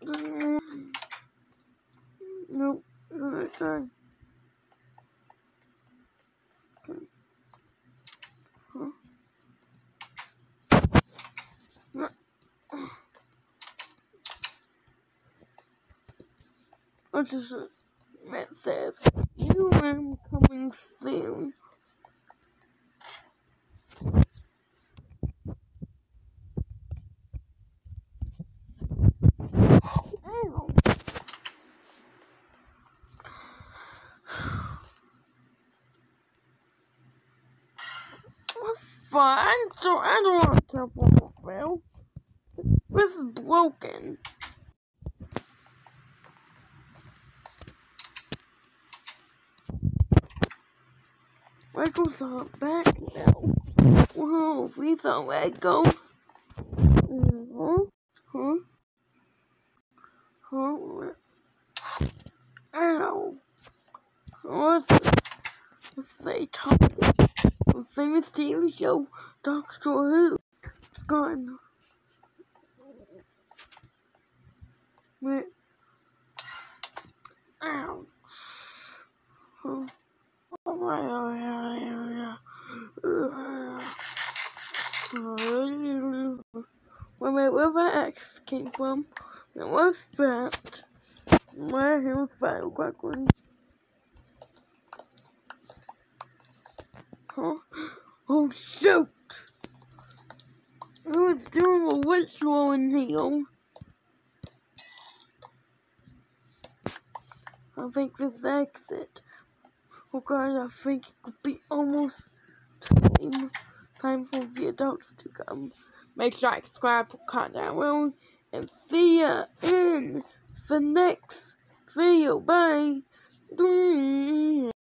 Nope. Sorry. Huh? What's this? It says, "You am coming soon." Ow. What fun? I don't want to tap on the bell. This is broken. Legos are back now. Whoa, these are Legos. Huh? Ow. What's this? Let's say the famous TV show, Doctor Who. It's gone. Wait. Ow. Huh? Where my ex came from, it was that. My hair was fire crackling. Huh? Oh shoot! I was doing a ritual in here. I think this exit. Oh god, I think it could be almost time for the adults to come. Make sure I subscribe, comment down below, and see ya in the next video. Bye.